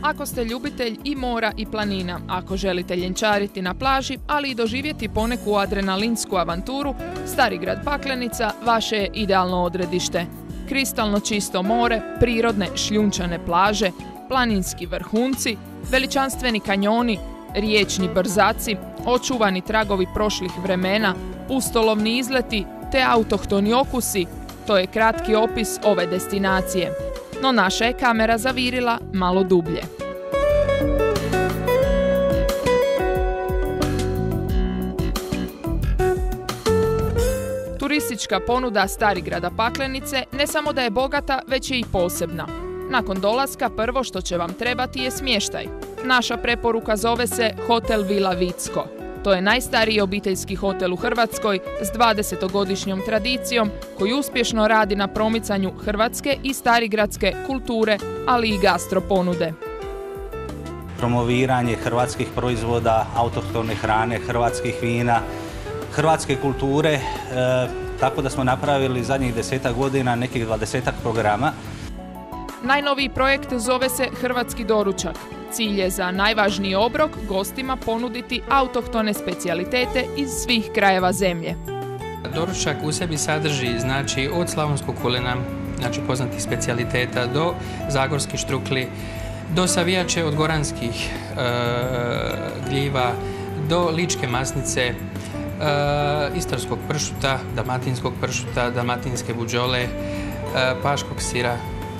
Ako ste ljubitelj i mora i planina, ako želite ljenčariti na plaži, ali i doživjeti poneku adrenalinsku avanturu, Stari grad Paklenica vaše je idealno odredište. Kristalno čisto more, prirodne šljunčane plaže, planinski vrhunci, veličanstveni kanjoni, riječni brzaci, očuvani tragovi prošlih vremena, pustolovni izleti te autohtoni okusi, to je kratki opis ove destinacije. No naša je kamera zavirila malo dublje. Turistička ponuda Starigrada Paklenice ne samo da je bogata, već je i posebna. Nakon dolaska prvo što će vam trebati je smještaj. Naša preporuka zove se Hotel Vila Vicko. To je najstariji obiteljski hotel u Hrvatskoj s 20-godišnjom tradicijom koji uspješno radi na promicanju hrvatske i starigradske kulture, ali i gastro ponude. Promoviranje hrvatskih proizvoda, autohtone hrane, hrvatskih vina, hrvatske kulture, tako da smo napravili zadnjih 10 godina nekih 20 programa. Najnoviji projekt zove se Hrvatski doručak. Cilj je za najvažniji obrok gostima ponuditi autohtone specijalitete iz svih krajeva zemlje. Doručak u sebi sadrži od slavonskog kulena, poznatih specijaliteta, do zagorskih štrukli, do savijače od goranskih gljiva, do ličke masnice, istarskog pršuta, dalmatinske buđole, paškog sira.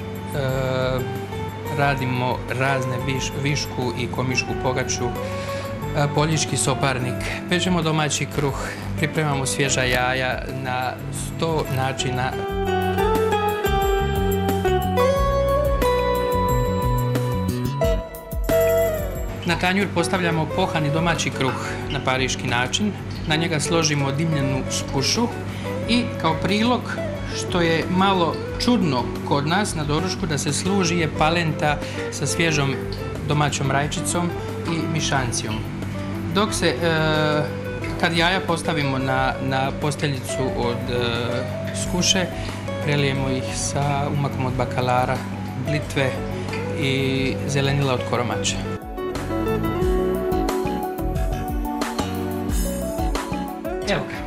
Radimo razne višku i komišku pogaču, poljički soparnik, pečemo domaći kruh, pripremamo svježa jaja na 100 načina. Na tanjur postavljamo pohani domaći kruh na pariški način, na njega složimo dimljenu skušu i kao prilog, što je malo čudno kod nas na doručku, da se služi je palenta sa svježom domaćom rajčicom i mišancijom. Dok se, kad jaja postavimo na posteljicu od skuše, prelijemo ih sa umakom od bakalara, blitve i zelenila od koromača. Evo ga.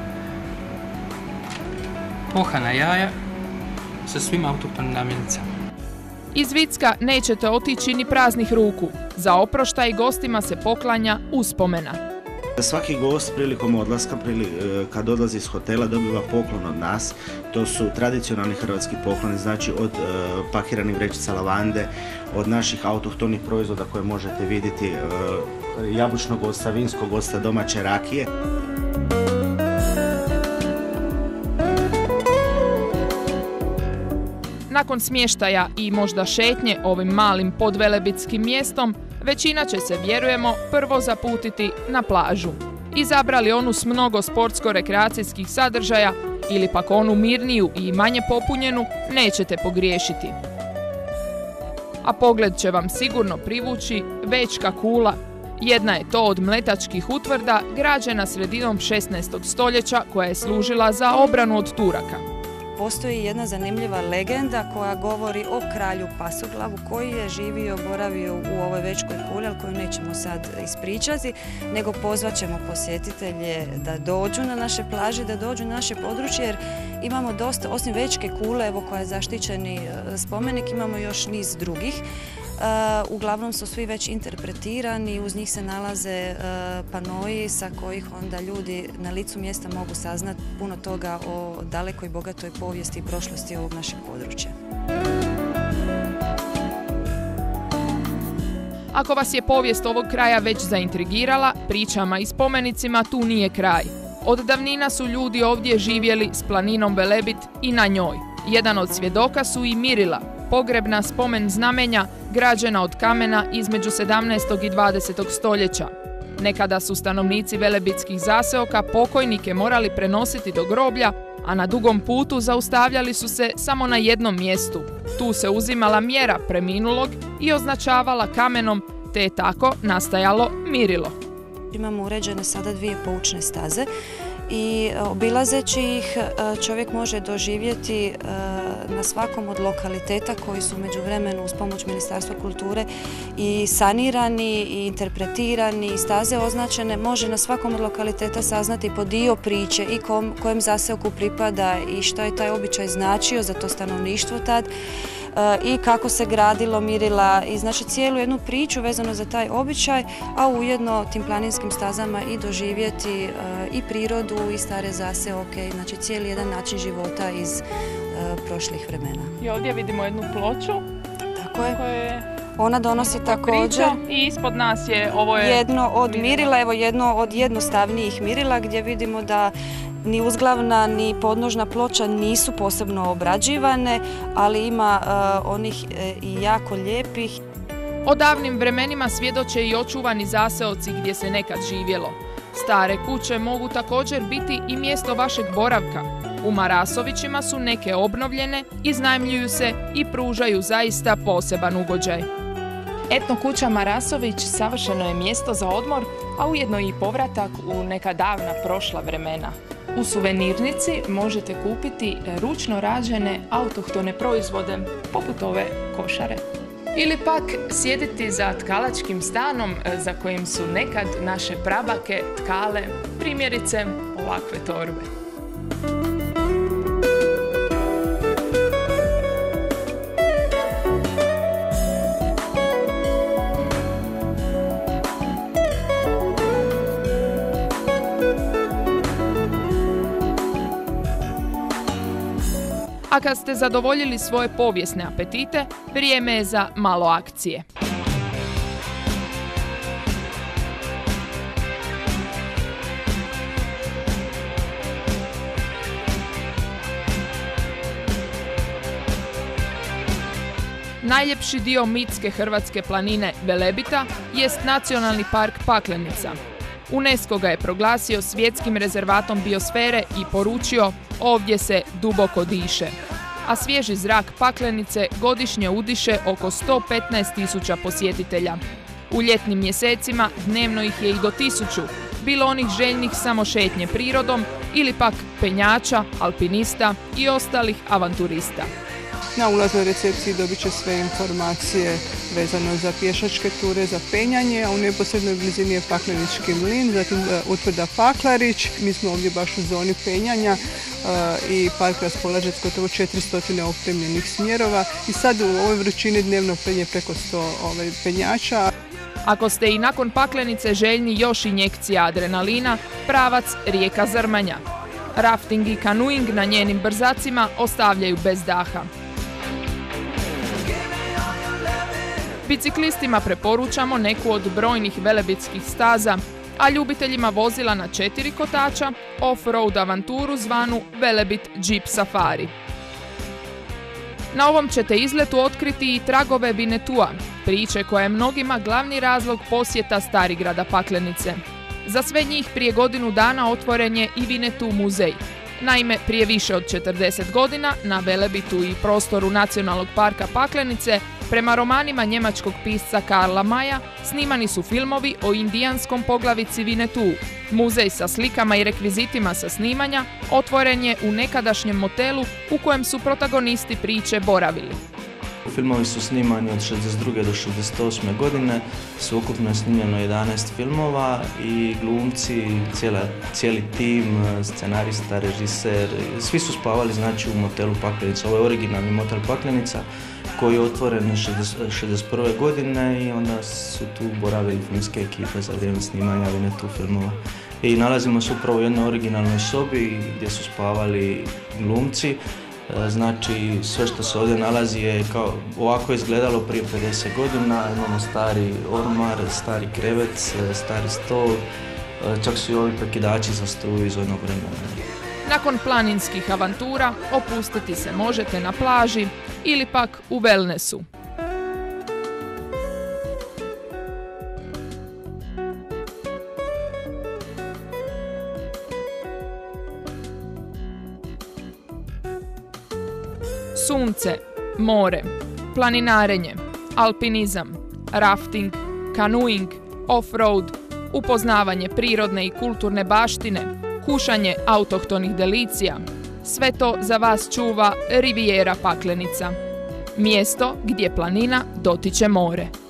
Pohana jaja sa svim autohtonim namirnicama. Iz Vicka nećete otići ni praznih ruku. Za oproštaj gostima se poklanja uspomena. Svaki gost prilikom odlaska, kad odlazi iz hotela, dobiva poklon od nas. To su tradicionalni hrvatski pokloni, znači od pakiranih vrećica lavande, od naših autohtonih proizvoda koje možete vidjeti, jabučnog octa, vinskog octa, domaće rakije. Nakon smještaja i možda šetnje ovim malim podvelebitskim mjestom, većina će se, vjerujemo, prvo zaputiti na plažu. Izabrali onu s mnogo sportsko-rekreacijskih sadržaja ili pak onu mirniju i manje popunjenu, nećete pogriješiti. A pogled će vam sigurno privući Večka kula. Jedna je to od mletačkih utvrda građena sredinom 16. stoljeća koja je služila za obranu od Turaka. Postoji jedna zanimljiva legenda koja govori o kralju Pasuglavu koji je živio, boravio u ovoj Večkoj kuli, ali koju nećemo sad ispričati, nego pozvat ćemo posjetitelje da dođu na naše plaže, da dođu na naše područje, jer imamo dosta, osim Večke kule, evo koja je zaštićeni spomenik, imamo još niz drugih. Uglavnom su svi već interpretirani, uz njih se nalaze panoji sa kojih onda ljudi na licu mjesta mogu saznati puno toga o dalekoj i bogatoj povijesti i prošlosti ovog našeg područja. Ako vas je povijest ovog kraja već zaintrigirala, pričama i spomenicima tu nije kraj. Od davnina su ljudi ovdje živjeli s planinom Velebit i na njoj. Jedan od svjedoka su i Mirila, pogrebna spomen znamenja građena od kamena između 17. i 20. stoljeća. Nekada su stanovnici velebitskih zaseoka pokojnike morali prenositi do groblja, a na dugom putu zaustavljali su se samo na jednom mjestu. Tu se uzimala mjera preminulog i označavala kamenom, te je tako nastajalo Mirilo. Imamo uređene sada 2 poučne staze i obilazeći ih čovjek može doživjeti na svakom od lokaliteta koji su u međuvremenu uz pomoć Ministarstva kulture i sanirani i interpretirani i staze označene, može na svakom od lokaliteta saznati po dio priče i kojem zaseoku pripada i što je taj običaj značio za to stanovništvo tad i kako se gradilo, mirila i znači cijelu jednu priču vezano za taj običaj, a ujedno tim planinskim stazama i doživjeti i prirodu i stare zaseoke, znači cijeli jedan način života iz prošlih vremena. I ovdje vidimo jednu ploču. Tako je. Ona donosi također i ispod nas je ovo jedno od mirila, evo jedno od jednostavnijih mirila gdje vidimo da ni uzglavna ni podnožna ploča nisu posebno obrađivane, ali ima onih i jako lijepih. O davnim vremenima svjedoče i očuvani zaseoci gdje se nekad živjelo. Stare kuće mogu također biti i mjesto vašeg boravka. U Marasovićima su neke obnovljene, iznajmljuju se i pružaju zaista poseban ugođaj. Etno kuća Marasović savršeno je mjesto za odmor, a ujedno i povratak u neka davna prošla vremena. U suvenirnici možete kupiti ručno rađene autohtone proizvode, poput ove košare. Ili pak sjediti za tkalačkim stanom za kojim su nekad naše prabake tkale, primjerice ovakve torbe. A kad ste zadovoljili svoje povijesne apetite, vrijeme je za malo akcije. Najljepši dio mitske hrvatske planine Velebita jest Nacionalni park Paklenica. UNESCO ga je proglasio svjetskim rezervatom biosfere i poručio: ovdje se duboko diše. A svježi zrak Paklenice godišnje udiše oko 115.000 posjetitelja. U ljetnim mjesecima dnevno ih je i do 1000, bilo onih željnih samo šetnje prirodom ili pak penjača, alpinista i ostalih avanturista. Na ulaznoj recepciji dobit će sve informacije vezano za pješačke ture, za penjanje, a u neposrednoj blizini je Paklenički mlin, zatim utvrda Paklarić. Mi smo ovdje baš u zoni penjanja i park raspolaže s gotovo 400 opremljenih smjerova i sad u ovoj vrućini dnevno penje preko 100 penjača. Ako ste i nakon Paklenice željni još injekcija adrenalina, pravac rijeka Zrmanja. Rafting i kanuing na njenim brzacima ostavljaju bez daha. Biciklistima preporučamo neku od brojnih velebitskih staza, a ljubiteljima vozila na 4 kotača off-road avanturu zvanu Velebit Jeep Safari. Na ovom ćete izletu otkriti i tragove Vinetua, priče koja je mnogima glavni razlog posjeta Starigrada Paklenice. Za sve njih prije godinu dana otvoren je i Vinetu muzej. Naime, prije više od 40 godina na Velebitu i prostoru Nacionalnog parka Paklenice, prema romanima njemačkog pisca Karla Maja, snimani su filmovi o indijanskom poglavici Vinetuu. Muzej sa slikama i rekvizitima sa snimanja otvoren je u nekadašnjem motelu u kojem su protagonisti priče boravili. Filmovi su snimani od 62. do 68. godine, sveukupno je snimljeno 11 filmova i glumci, cijeli tim, scenarista, režiser, svi su spavali znači u motelu Paklenica. Ovo je originalni motel Paklenica koji je otvoren 61. godine i onda su tu boravili filmske ekipe za vrijeme snimanja Vinetu filmova. I nalazimo se upravo u jednoj originalnoj sobi gdje su spavali glumci. Znači sve što se ovdje nalazi je kao ovako izgledalo prije 50 godina, imamo stari ormar, stari krevet, stari stol, čak su i ovi prekidači za struju iz onog vremena. Nakon planinskih avantura opustiti se možete na plaži ili pak u wellnessu. Sunce, more, planinarenje, alpinizam, rafting, kanuing, off-road, upoznavanje prirodne i kulturne baštine, kušanje autohtonih delicija. Sve to za vas čuva Rivijera Paklenica. Mjesto gdje planina dotiče more.